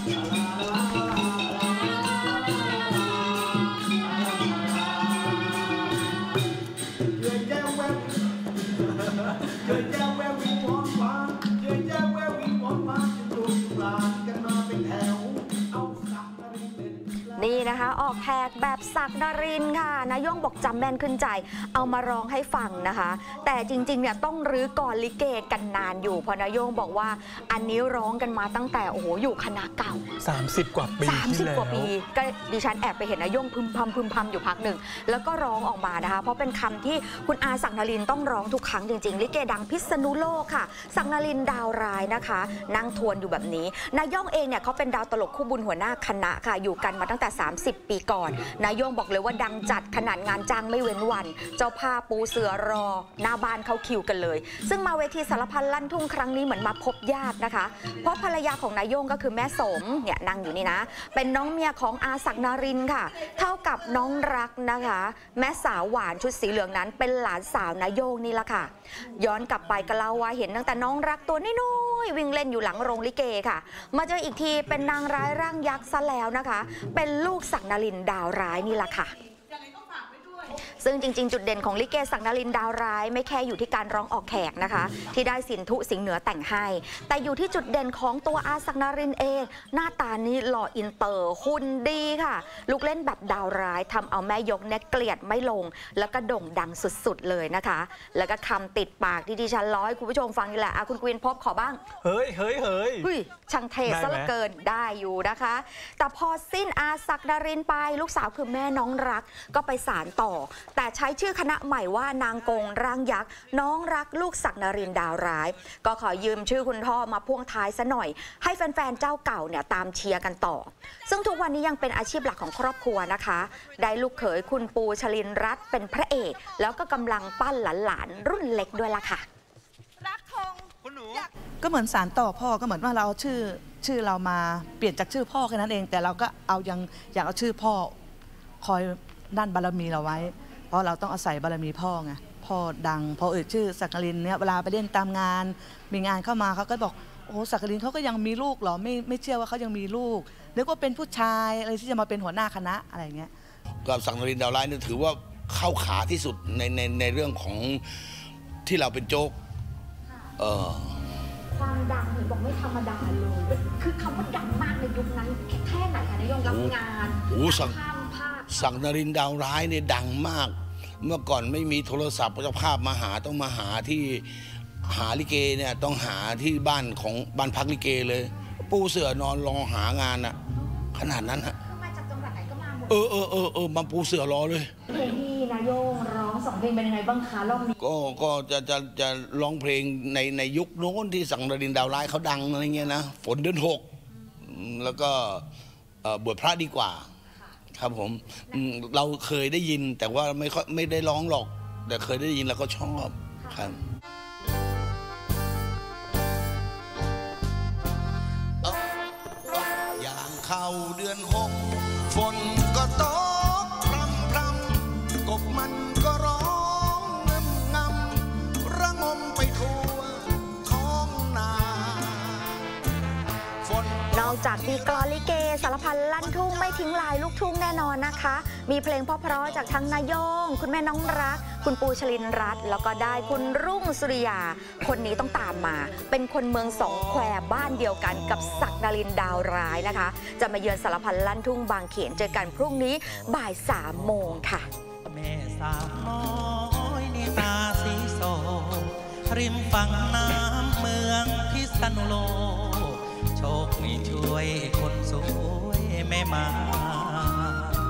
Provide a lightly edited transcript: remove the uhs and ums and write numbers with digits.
นี่นะคะออกแขกแบบศักดิ์นรินทร์ค่ะนายงบอกจำแม่นขึ้นใจเอามาร้องให้ฟังนะคะแต่จริงๆเนี่ยต้องรื้อกลลิเกกันนานอยู่เพราะนายงบอกว่าอันนี้ร้องกันมาตั้งแต่โอ้โหอยู่คณะเก่า 30 กว่าปี 30 กว่าปีก็ดิฉันแอบไปเห็นนายงพึมพำอยู่พักหนึ่งแล้วก็ร้องออกมานะคะเพราะเป็นคำที่คุณอาศักดิ์นรินทร์ต้องร้องทุกครั้งจริงๆลิเกดังพิษณุโลกค่ะศักดิ์นรินทร์ดาวร้ายนะคะนั่งทวนอยู่แบบนี้นายงเองเนี่ยเขาเป็นดาวตลกคู่บุญหัวหน้าคณะค่ะอยู่กันมาตั้งแต่30 ปีก่อนนายงบอกเลยว่าดังจัดขนาดงานจ้างไม่เว้นวันเจ้าภาพปูเสือรอหน้าบ้านเขาคิวกันเลยซึ่งมาเวทีสารพันลั่นทุ่งครั้งนี้เหมือนมาพบญาตินะคะเพราะภรรยาของนายงก็คือแม่สมเนี่ยนั่งอยู่นี่นะเป็นน้องเมียของอาศักดิ์นรินทร์ค่ะเท่ากับน้องรักนะคะแม่สาวหวานชุดสีเหลืองนั้นเป็นหลานสาวนายงนี่แหละค่ะย้อนกลับไปก็เล่าว่าเห็นตั้งแต่น้องรักตัวน้อยๆวิ่งเล่นอยู่หลังโรงลิเกค่ะมาเจออีกทีเป็นนางร้ายร่างยักษ์ซะแล้วนะคะเป็นลูกศักดิ์นรินทร์ดาวร้ายนี่แหละค่ะซึ่งจริงๆจุดเด่นของลิเกศักดิ์นรินทร์ดาวร้ายไม่แค่อยู่ที่การร้องออกแขกนะคะที่ได้สินธุสิงห์เหนือแต่งให้แต่อยู่ที่จุดเด่นของตัวอาศักดิ์นรินทร์เองหน้าตานี้หล่ออินเตอร์หุ่นดีค่ะลูกเล่นแบบดาวร้ายทำเอาแม่ยกเนี่ยเกลียดไม่ลงแล้วก็โด่งดังสุดๆเลยนะคะแล้วก็คำติดปากที่ดิฉันร้อยคุณผู้ชมฟังนี่แหละคุณกวินพบขอบ้างเฮ้ยช่างเทซะเหลือเกินได้อยู่นะคะแต่พอสิ้นอาศักดิ์นรินทร์ไปลูกสาวคือแม่น้องรักก็ไปศาลต่อแต่ใช้ชื่อคณะใหม่ว่านางกงร่างยักษ์น้องรักลูกศักดิ์นรินทร์ดาวร้ายก็ขอยืมชื่อคุณพ่อมาพ่วงท้ายซะหน่อยให้แฟนๆเจ้าเก่าเนี่ยตามเชียร์กันต่อซึ่งทุกวันนี้ยังเป็นอาชีพหลักของครอบครัวนะคะได้ลูกเขยคุณปูชลินรัตน์เป็นพระเอกแล้วก็กำลังปั้นหลานๆรุ่นเล็กด้วยล่ะค่ะรักทงคุณหนูก็เหมือนสารต่อพ่อก็เหมือนว่าเราเอาชื่อเรามาเปลี่ยนจากชื่อพ่อแค่นั้นเองแต่เราก็เอาอยากเอาชื่อพ่อคอยด้านบารมีเราไว้เพราะเราต้องอาศัยบารมีพ่อไงพ่อดังพอชื่อศักดิ์นรินทร์เนี่ยเวลาไปเล่นตามงานมีงานเข้ามาเขาก็บอกโอ้ศักดิ์นรินทร์เขาก็ยังมีลูกเหรอไม่เชื่อว่าเขายังมีลูกนึกว่าเป็นผู้ชายอะไรที่จะมาเป็นหัวหน้าคณะอะไรเงี้ยกับศักดิ์นรินทร์ดาวร้ายนี่ถือว่าเข้าขาที่สุดในเรื่องของที่เราเป็นโจ๊กความดังเห็นบอกไม่ธรรมดาเลยคือคำว่าดังมากในยุคนั้นแค่ไหนคะนายงรับงานศักดิ์นรินทร์ดาวร้ายเนี่ยดังมากเมื่อก่อนไม่มีโทรศัพท์เจ้าภาพมาหาต้องมาหาที่หาลิเกเนี่ยต้องหาที่บ้านพักลิเกเลยปูเสือนอนรอหางานอะขนาดนั้นฮะมาจากจังหวัดไหนก็มาหมดมาปูเสือรอเลยเพลงที่นายงร้อง2 เพลงเป็นยังไงบ้างคะรอบนี้ก็จะร้องเพลงในยุคโน้นที่ศักดิ์นรินทร์ดาวร้ายเขาดังอะไรเงี้ยนะฝนเดือน6แล้วก็บวชพระดีกว่าครับผมเราเคยได้ยินแต่ว่าไม่ได้ร้องหรอกแต่เคยได้ยินแล้วก็ชอบครับอย่างเข้าเดือน6ฝนก็ตกพรำกบมันก็ร้องงำระงมไปทั่วท้องนานอกจากมีกลอนลิเกสารพันลั่นทุ่งไม่ทิ้งลายลูกทุ่งแน่นอนนะคะมีเพลงเพราะๆจากทั้งนายงคุณแม่น้องรักคุณปูชลินรัตน์แล้วก็ได้คุณรุ่งสุริยาคนนี้ต้องตามมาเป็นคนเมือง2 แควบ้านเดียวกันกับศักดิ์นรินทร์ดาวร้ายนะคะจะมาเยือนสารพันลั่นทุ่งบางเขนเจอกันพรุ่งนี้บ่าย3 โมงค่ะแม่สาวน้อยนี่ตาสีโสริมฝั่งน้ำเมืองพิษณุโลกโชคมีช่วยคนสวยไม่มา